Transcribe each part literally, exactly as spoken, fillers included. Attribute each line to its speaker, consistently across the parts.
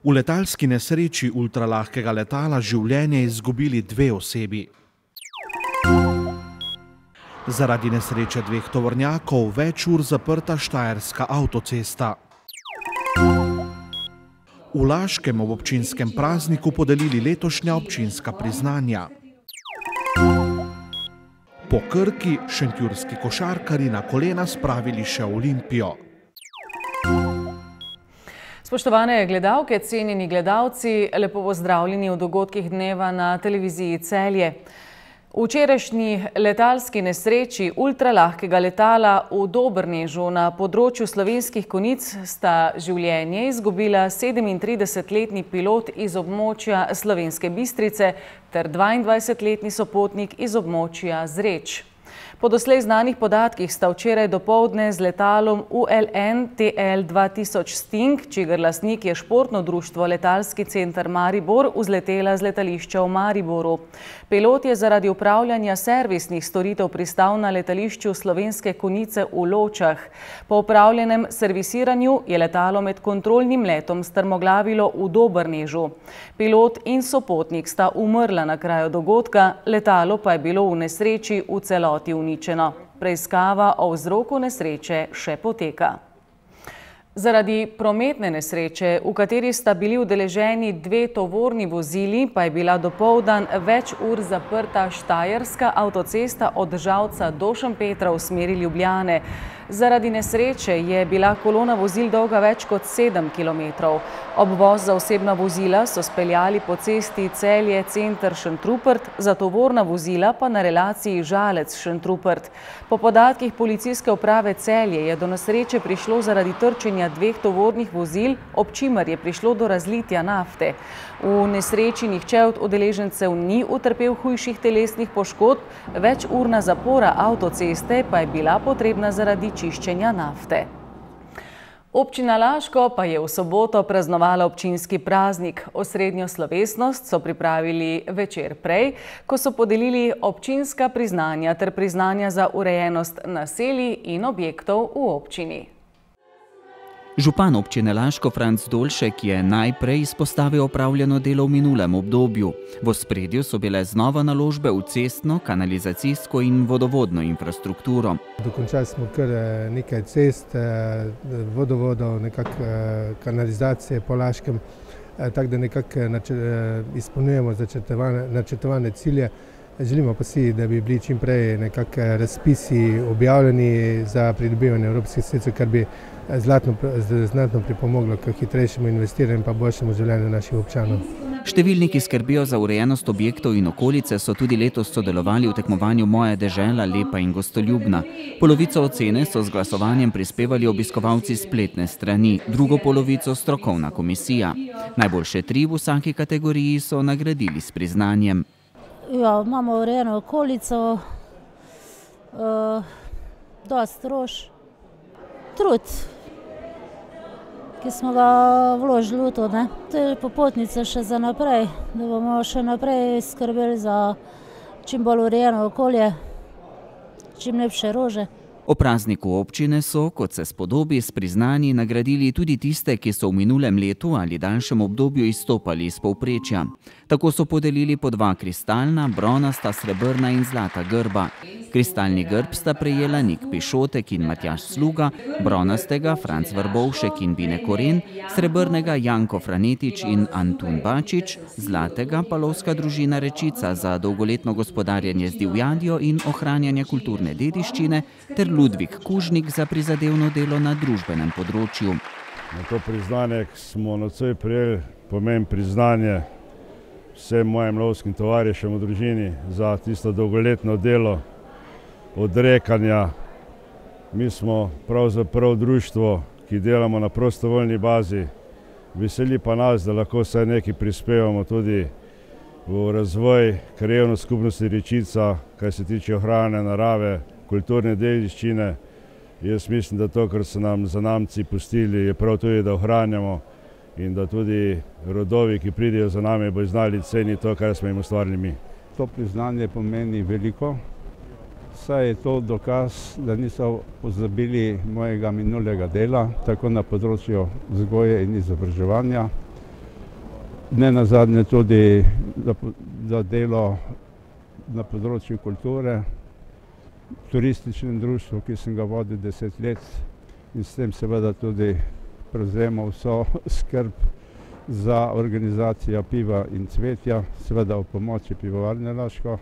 Speaker 1: V letalski nesreči ultralahkega letala življenje izgubili dve osebi. Zaradi nesreče dveh tovornjakov več ur zaprta štajerska avtocesta. V Laškem ob občinskem prazniku podelili letošnja občinska priznanja. Po Krki šentjurski košarkarji na kolena spravili še Olimpijo.
Speaker 2: Spoštovane gledalke, cenjeni gledalci, lepo pozdravljeni v dogodkih dneva na televiziji Celje. V včerajšnji letalski nesreči ultralahkega letala v Dobrnežu na področju Slovenskih Konjic sta življenje izgubila sedemintridesetletni pilot iz območja Slovenske Bistrice ter dvaindvajsetletni sopotnik iz območja Zreč. Po doslej znanih podatkih sta včeraj dopoldne z letalom U L N T L dva tisoč Sting, čigar lastnik je športno društvo Letalski center Maribor, vzletela z letališča v Mariboru. Pilot je zaradi upravljanja servisnih storitev pristal na letališču Slovenske Konjice v Ločah. Po opravljenem servisiranju je letalo med kontrolnim letom strmoglavilo v Dobrnežu. Pilot in sopotnik sta umrla na kraju dogodka, letalo pa je bilo v nesreči v celoti uničeno. Preiskava o vzroku nesreče še poteka. Zaradi prometne nesreče, v kateri sta bili udeleženi dve tovorni vozili, pa je bila dopoldan več ur zaprta štajerska avtocesta od Žalca do Šempetra v smeri Ljubljane. Zaradi nesreče je bila kolona vozil dolga več kot sedem kilometrov. Obvoz za osebna vozila so speljali po cesti Celje center Šentrupert, za tovorna vozila pa na relaciji Žalec Šentrupert. Po podatkih policijske uprave Celje je do nesreče prišlo zaradi trčenja dveh tovornih vozil, ob čimer je prišlo do razlitja nafte. V nesreči nihče od udeležencev ni utrpel hujših telesnih poškodb, več urna zapora avtoceste pa je bila potrebna zaradi čiščenja nafte. Občina Laško pa je v soboto praznovala občinski praznik. Osrednjo slovesnost so pripravili večer prej, ko so podelili občinska priznanja ter priznanja za urejenost naselij in objektov v občini.
Speaker 3: Župan občine Laško Franc Dolšek je najprej izpostavil opravljeno delo v minulem obdobju. V ospredju so bile znova naložbe v cestno, kanalizacijsko in vodovodno infrastrukturo.
Speaker 4: Dokončali smo kar nekaj cest, vodovodov, nekako kanalizacije po Laškem, tako da nekako izpolnjujemo načrtovane cilje. Želimo pa si, da bi bili čim prej nekako razpisi objavljeni za pridobivanje evropskih sredstev, kar bi znatno pripomoglo k hitrejšemu investiranju in pa boljšemu življenju naših občanov.
Speaker 3: Številni, ki skrbijo za urejenost objektov in okolice, so tudi letos sodelovali v tekmovanju Moja dežela, lepa in gostoljubna. Polovico ocene so z glasovanjem prispevali obiskovalci spletne strani, drugo polovico strokovna komisija. Najboljše tri v vsaki kategoriji so nagradili s priznanjem.
Speaker 5: Ja, imamo urejeno okolico, uh, dosti rož, trud, ki smo ga vložili v to, ne. To je popotnica še za naprej, da bomo še naprej skrbeli za čim bolj urejeno okolje, čim lepše rože.
Speaker 3: O prazniku občine so, kot se spodobi, s priznanji nagradili tudi tiste, ki so v minulem letu ali daljšem obdobju izstopali iz povprečja. Tako so podelili po dva kristalna, bronasta, srebrna in zlata grba. Kristalni grb sta prejela Nik Pišotek in Matjaž Sluga, bronastega Franc Vrbovšek in Bine Koren, srebrnega Janko Franetič in Antun Bačič, zlatega pa lovska družina Rečica za dolgoletno gospodarjenje z divjadjo in ohranjanje kulturne dediščine ter Ludvik Kužnik za prizadevno delo na družbenem področju.
Speaker 6: Na to priznanje smo nocoj prejeli pomen priznanje vsem mojim lovskim tovarišem v družini za tisto dolgoletno delo odrekanja. Mi smo pravzaprav društvo, ki delamo na prostovoljni bazi. Veseli pa nas, da lahko vsaj nekaj prispevamo tudi v razvoj krajevne skupnosti Rečica, kar se tiče ohranjanja narave, kulturne dediščine. Jaz mislim, da to, kar so nam zanamci pustili, je prav tudi, da ohranjamo in da tudi rodovi, ki pridejo za nami, bodo znali ceniti to, kar smo jim ustvarili mi.
Speaker 7: To priznanje pomeni veliko, saj je to dokaz, da niso pozabili mojega minulega dela, tako na področju vzgoje in izobraževanja. ne nazadnje tudi za, za delo na področju kulture, turističnem društvu, ki sem ga vodil deset let in s tem seveda tudi prevzemal vso skrb za organizacijo piva in cvetja, seveda v pomoči pivovarne Laško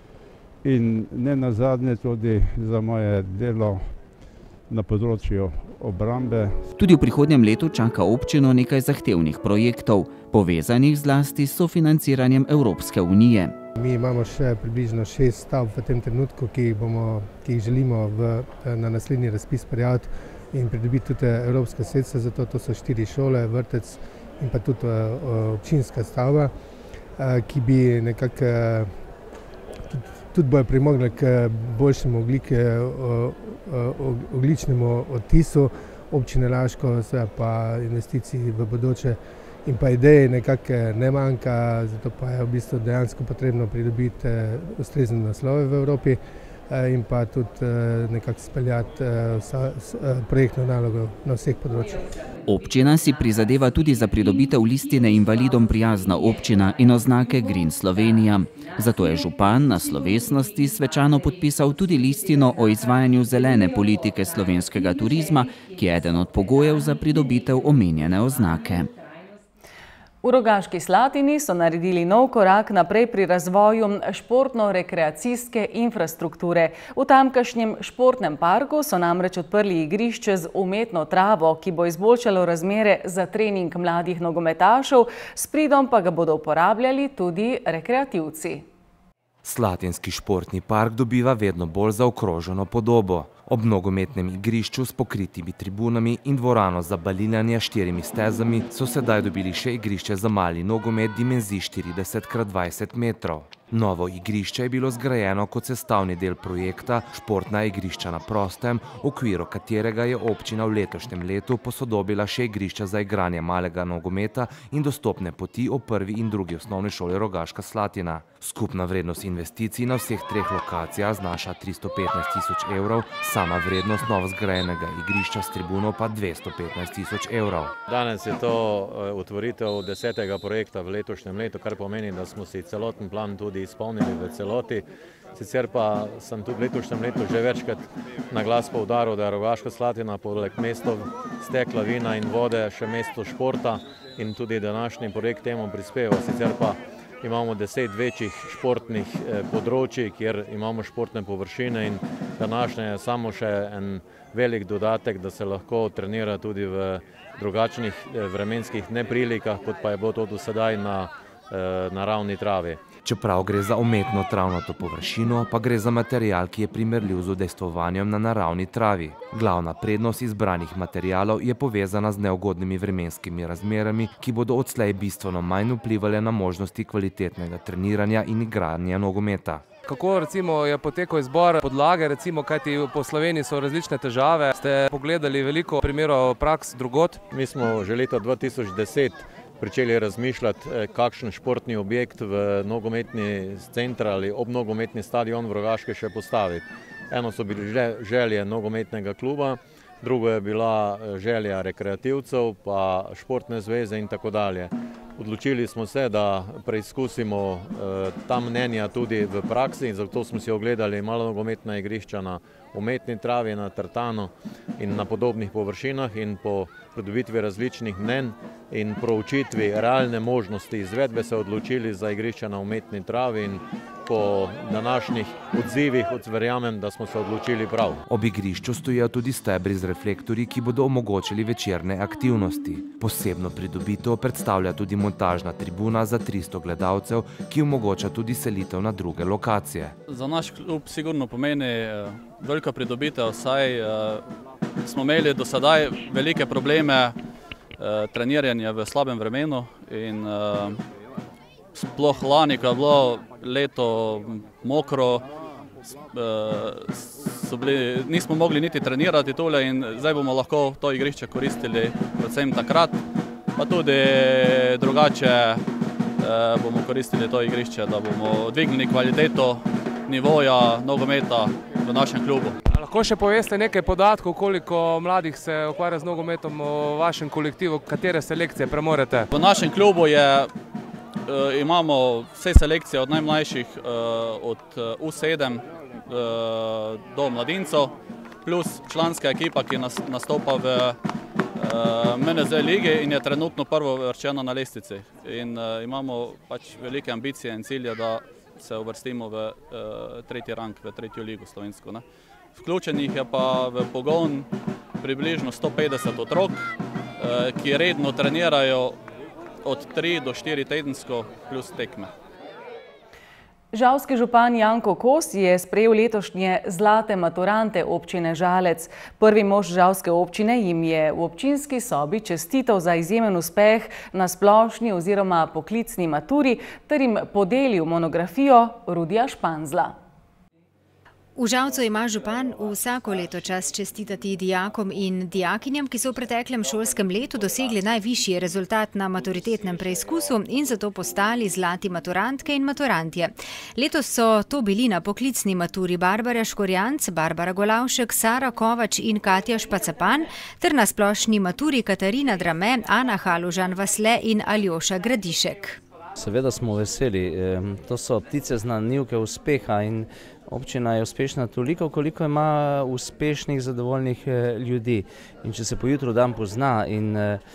Speaker 7: in ne nazadnje tudi za moje delo na področju obrambe.
Speaker 3: Tudi v prihodnjem letu čaka občino nekaj zahtevnih projektov, povezanih zlasti s sofinanciranjem Evropske unije.
Speaker 4: Mi imamo še približno šest stavb v tem trenutku, ki jih, bomo, ki jih želimo v, na naslednji razpis prijaviti in pridobiti tudi evropske sredstva za to. To so štiri šole, vrtec in pa tudi občinska stavba, ki bi nekako tudi, tudi bojo pripomogli k boljšemu oglik, ogličnemu odtisu občine Laško, pa investicij v bodoče. In pa ideje nekako ne manjka, zato pa je v bistvu dejansko potrebno pridobiti ustrezne naslove v Evropi in pa tudi nekako speljati projektno nalogo na vseh področjih.
Speaker 3: Občina si prizadeva tudi za pridobitev listine invalidom prijazna občina in oznake Green Slovenija. Zato je župan na slovesnosti svečano podpisal tudi listino o izvajanju zelene politike slovenskega turizma, ki je eden od pogojev za pridobitev omenjene oznake.
Speaker 2: V Rogaški Slatini so naredili nov korak naprej pri razvoju športno-rekreacijske infrastrukture. V tamkajšnjem športnem parku so namreč odprli igrišče z umetno travo, ki bo izboljšalo razmere za trening mladih nogometašev, s pridom pa ga bodo uporabljali tudi rekreativci.
Speaker 8: Slatinski športni park dobiva vedno bolj zaokroženo podobo. Ob nogometnem igrišču s pokritimi tribunami in dvorano za balinjanje s štirimi stezami so sedaj dobili še igrišče za mali nogomet dimenzij štirideset krat dvajset metrov. Novo igrišče je bilo zgrajeno kot sestavni del projekta Športna igrišča na prostem, v okviru katerega je občina v letošnjem letu posodobila še igrišča za igranje malega nogometa in dostopne poti ob prvi in drugi osnovni šoli Rogaška Slatina. Skupna vrednost investicij na vseh treh lokacijah znaša tristo petnajst tisoč evrov, sama vrednost novo zgrajenega igrišča s tribuno pa dvesto petnajst tisoč evrov.
Speaker 9: Danes je to otvoritev desetega projekta v letošnjem letu, kar pomeni, da smo si celoten plan tudi izpolnili v celoti. Sicer pa sem tudi v letošnjem letu že večkrat na glas poudaril, da je Rogaška Slatina poleg mesta stekla, vina in vode še mesto športa in tudi današnji projekt temu prispeva. Sicer pa imamo deset večjih športnih področij, kjer imamo športne površine in današnje je samo še en velik dodatek, da se lahko trenira tudi v drugačnih vremenskih neprilikah, kot pa je bilo to do sedaj na naravni travi.
Speaker 8: Čeprav gre za umetno travnato površino, pa gre za material, ki je primerljiv z udejstvovanjem na naravni travi. Glavna prednost izbranih materialov je povezana z neugodnimi vremenskimi razmerami, ki bodo odslej bistveno manj vplivali na možnosti kvalitetnega treniranja in igranja nogometa.
Speaker 10: Kako recimo je potekal izbor podlage, recimo, kajti po Sloveniji so različne težave, ste pogledali veliko primerov praks drugod?
Speaker 9: Mi smo že leta dva tisoč deset pričeli razmišljati, kakšen športni objekt v nogometni center ali ob nogometni stadion v Rogaški še postaviti. Eno so bili želje nogometnega kluba, drugo je bila želja rekreativcev, pa športne zveze in tako dalje. Odločili smo se, da preizkusimo ta mnenja tudi v praksi, zato smo si ogledali malo nogometna igrišča na umetni travi, na tartanu in na podobnih površinah in po pridobitvi različnih mnenj in proučitvi realne možnosti izvedbe se odločili za igrišča na umetni travi in po današnjih odzivih verjamem, da smo se odločili prav.
Speaker 8: Ob igrišču stojijo tudi stebri z reflektorji, ki bodo omogočili večerne aktivnosti. Posebno pridobitev predstavlja tudi montažna tribuna za tristo gledalcev, ki omogoča tudi selitev na druge lokacije.
Speaker 11: Za naš klub sigurno pomeni velika pridobitev, saj smo imeli do sedaj velike probleme treniranja v slabem vremenu in sploh lani, ko je bilo leto mokro, bili, nismo mogli niti trenirati tole in zdaj bomo lahko to igrišče koristili predvsem takrat, pa tudi drugače bomo koristili to igrišče, da bomo dvignili kvaliteto nivoja nogometa v našem klubu.
Speaker 10: Lahko še poveste nekaj podatkov, koliko mladih se ukvarja z nogometom v vašem kolektivu, katere selekcije premorete?
Speaker 11: V našem klubu je imamo vse selekcije od najmlajših, od U sedem do mladincov, plus članska ekipa, ki nastopa v M N Z ligi in je trenutno prvo uvrščena na lestvici. In imamo pač velike ambicije in cilje, da se uvrstimo v tretji rang, v tretjo ligo slovensko. Vključenih je pa v pogon približno sto petdeset otrok, ki redno trenirajo od tri do štiri tedensko plus tekme.
Speaker 2: Žalski župan Janko Kos je sprejel letošnje zlate maturante občine Žalec. Prvi mož žalske občine jim je v občinski sobi čestital za izjemen uspeh na splošni oziroma poklicni maturi ter jim podelil monografijo Rudija Španzla.
Speaker 12: V Žalcu ima župan vsako leto čas čestitati dijakom in dijakinjam, ki so v preteklem šolskem letu dosegli najvišji rezultat na maturitetnem preizkusu in zato postali zlati maturantke in maturantje. Letos so to bili na poklicni maturi Barbara Škorjanc, Barbara Golavšek, Sara Kovač in Katja Špacapan ter na splošni maturi Katarina Drame, Ana Halužan-Vasle in Aljoša Gradišek.
Speaker 13: Seveda smo veseli. To so ptice znanilke uspeha in občina je uspešna toliko, koliko ima uspešnih, zadovoljnih ljudi. In če se po jutru dan pozna in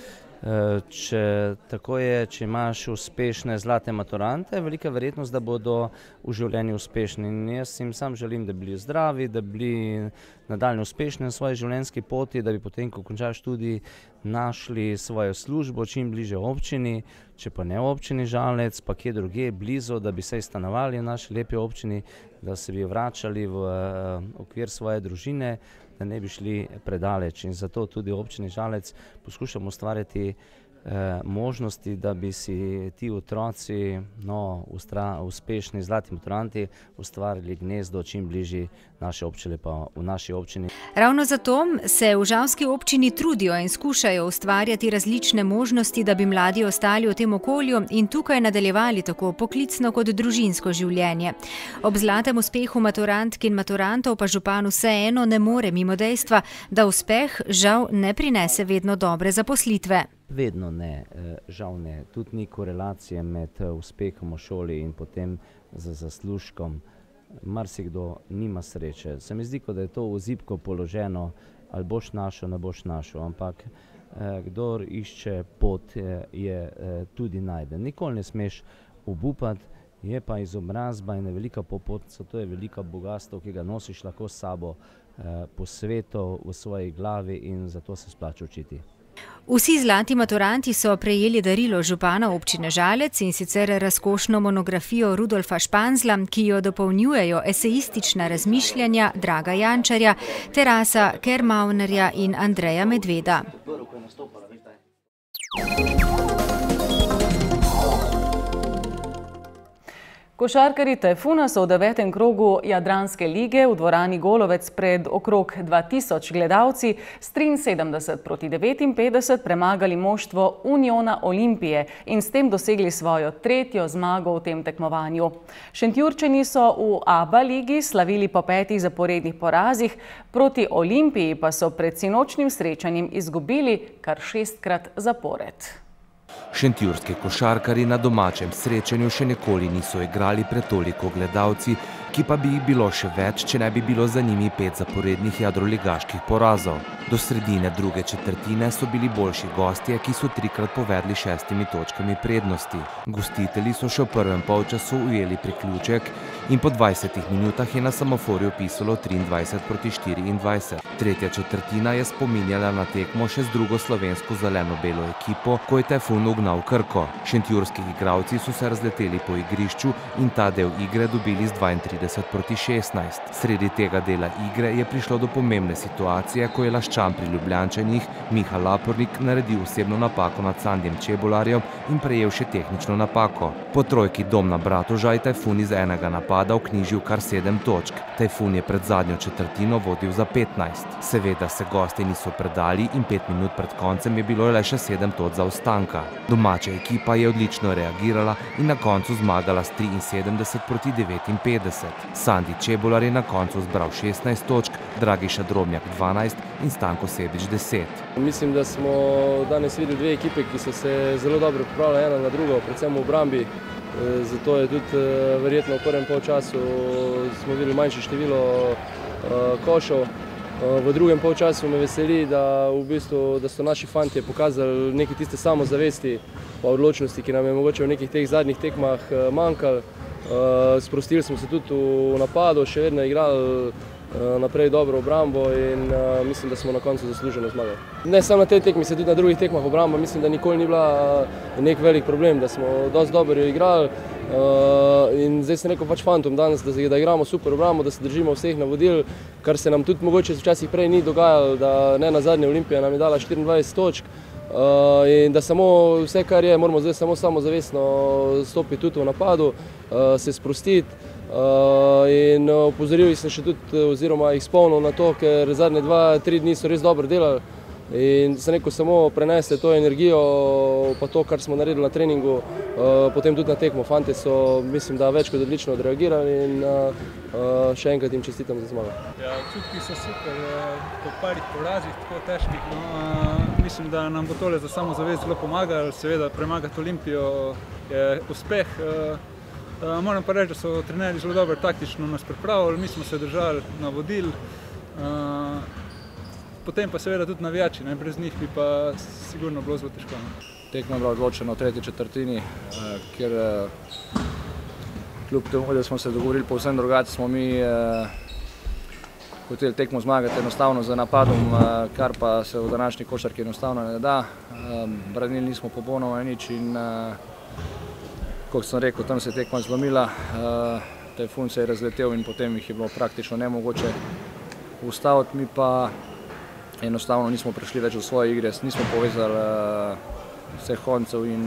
Speaker 13: če tako je, če imaš uspešne zlate maturante, velika verjetnost, da bodo v življenju uspešni. In jaz jim sam želim, da bi bili zdravi, da bi bili nadaljno uspešni na svoji življenjski poti, da bi potem, ko končaš študij, našli svojo službo čim bliže občini, če pa ne v občini Žalec, pa kje drugje blizu, da bi se stanovali v naši lepi občini, da se bi vračali v okvir svoje družine, da ne bi šli predaleč. In zato tudi v občini Žalec poskušamo ustvarjati možnosti, da bi si ti otroci, no, uspešni zlati maturanti, ustvarili gnezdo čim bližje naše občine pa v naši občini.
Speaker 12: Ravno zato se v žalski občini trudijo in skušajo ustvarjati različne možnosti, da bi mladi ostali v tem okolju in tukaj nadaljevali tako poklicno kot družinsko življenje. Ob zlatem uspehu maturantk in maturantov pa župan vseeno ne more mimo dejstva, da uspeh žal ne prinese vedno dobre zaposlitve.
Speaker 13: Vedno ne, žal ne. Tudi ni korelacije med uspehom v šoli in potem z zaslužkom. Marsikdo nima sreče. Se mi zdi, kot da je to v zibko položeno, ali boš našel, ne boš našel, ampak kdor išče pot, je tudi najde. Nikoli ne smeš obupati, je pa izobrazba in velika popotnica, to je veliko bogatstvo, ki ga nosiš lahko s sabo po svetu, v svoji glavi in zato se splača učiti.
Speaker 12: Vsi zlati maturanti so prejeli darilo župana občine Žalec in sicer razkošno monografijo Rudolfa Španzla, ki jo dopolnjujejo esejistična razmišljanja Draga Jančarja, Terasa Kermaunerja in Andreja Medveda.
Speaker 2: Košarkarji Tajfuna so v devetem krogu Jadranske lige v dvorani Golovec pred okrog dva tisoč gledalci s triinsedemdeset proti devetinpetdeset premagali moštvo Uniona Olimpije in s tem dosegli svojo tretjo zmago v tem tekmovanju. Šentjurčani so v ABA ligi slavili po petih zaporednih porazih, proti Olimpiji pa so pred sinočnim srečanjem izgubili kar šestkrat zapored.
Speaker 8: Šentjurski košarkarji na domačem srečanju še nikoli niso igrali pred toliko gledalci, ki pa bi jih bilo še več, če ne bi bilo za njimi pet zaporednih jadroligaških porazov. Do sredine druge četrtine so bili boljši gostje, ki so trikrat povedli šestimi točkami prednosti. Gostitelji so še v prvem polčasu ujeli priključek in po dvajsetih minutah je na semaforju pisalo triindvajset proti štiriindvajset. Tretja četrtina je spominjala na tekmo še z drugo slovensko zeleno-belo ekipo, ko je Tajfun ugnal Krko. Šentjurski igralci so se razleteli po igrišču in ta del igre dobili z dvaintrideset proti šestnajst. Sredi tega dela igre je prišlo do pomembne situacije, ko je Laščan pri Ljubljančanih Miha Lapornik naredil osebno napako nad Sandijem Čebolarjem in prejel še tehnično napako. Po trojki Domna Bratoža je Tajfun iz enega napada vknjižil kar sedem točk. Tajfun je pred zadnjo četrtino vodil za petnajst. Seveda se gostje niso predali in pet minut pred koncem je bilo le še sedem točk zaostanka. Domača ekipa je odlično reagirala in na koncu zmagala s triinsedemdeset proti devetinpetdeset. Sandi Čebolar je na koncu zbral šestnajst točk, Dragiša Drobnjak dvanajst in Stanko Sebič deset.
Speaker 14: Mislim, da smo danes videli dve ekipe, ki so se zelo dobro pripravile ena na drugo, predvsem v obrambi. Zato je tudi verjetno v prvem polčasu smo videli manjše število košov. V drugem polčasu me veseli, da, v bistvu, da so naši fantje pokazali nekaj tiste samozavesti pa odločnosti, ki nam je mogoče v nekih teh zadnjih tekmah manjkalo. Sprostili smo se tudi v napadu, še vedno igrali naprej dobro obrambo in mislim, da smo na koncu zasluženo zmagali. Ne samo na tej tekmi, se tudi na drugih tekmah obramba, mislim, da nikoli ni bila nek velik problem, da smo dosti dobro igrali in zdaj sem rekel pač fantom danes, da igramo super obrambo, da se držimo vseh navodil, kar se nam tudi mogoče včasih prej ni dogajalo, da ne nazadnje Olimpija nam je dala štiriindvajset točk in da samo vse, kar je, moramo zdaj samo samozavestno stopiti tudi v napadu, se sprostiti. In opozoril sem še tudi, oziroma jih spomnil na to, ker zadnje dva, tri dni so res dobro delali in sem rekel, samo prenesite to energijo, pa to, kar smo naredili na treningu, potem tudi na tekmo. Fante so, mislim, da več kot odlično odreagirali in še enkrat jim čestitam za zmago.
Speaker 15: Ja, občutki so super, po parih porazih, tako težkih, no, mislim, da nam bo tole za samozavest zelo pomagalo, seveda premagati Olimpijo je uspeh. Moram pa reči, da so trenerji zelo dobro taktično nas pripravili, mi smo se držali navodil, potem pa seveda tudi navijači, brez njih bi pa sigurno bilo zelo težko.
Speaker 16: Tekma je bila odločena v tretji četrtini, kjer kljub temu, da smo se dogovorili povsem drugače, smo mi hoteli tekmo zmagati enostavno z napadom, kar pa se v današnji košarki enostavno ne da. Branili nismo popolnoma nič in kot sem rekel, tam se je tekma zlomila, Tajfun se je razletel in potem jih je bilo praktično nemogoče ustaviti, mi pa enostavno nismo prišli več v svoje igre, nismo povezali vseh koncev in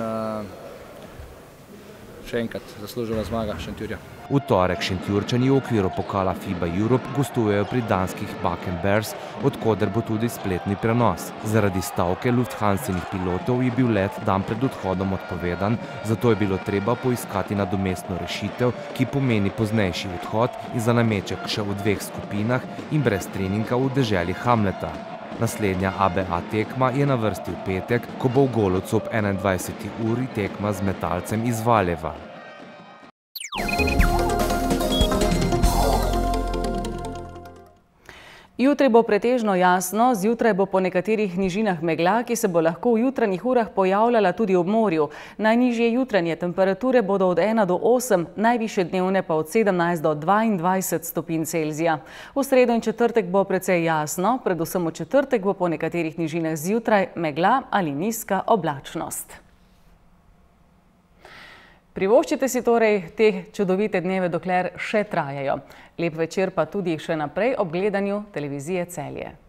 Speaker 16: še enkrat zaslužena zmaga Šentjurja.
Speaker 8: V torek Šentjurčani v okviru pokala FIBA Europe gostujejo pri danskih Bakken Bears, od koder bo tudi spletni prenos. Zaradi stavke Lufthansinih pilotov je bil let dan pred odhodom odpovedan, zato je bilo treba poiskati nadomestno rešitev, ki pomeni poznejši odhod in za nameček še v dveh skupinah in brez treninga v deželi Hamleta. Naslednja A B A tekma je na vrsti v petek, ko bo v Golovcu ob enaindvajseti uri tekma z Metalcem iz Valjeva.
Speaker 2: Jutri bo pretežno jasno, zjutraj bo po nekaterih nižinah megla, ki se bo lahko v jutranjih urah pojavljala tudi ob morju. Najnižje jutranje temperature bodo od ena do osem, najvišje dnevne pa od sedemnajst do dvaindvajset stopinj Celzija. V sredo in četrtek bo precej jasno, predvsem v četrtek bo po nekaterih nižinah zjutraj megla ali nizka oblačnost. Privoščite si torej te čudovite dneve, dokler še trajajo. Lep večer pa tudi še naprej ob gledanju televizije Celje.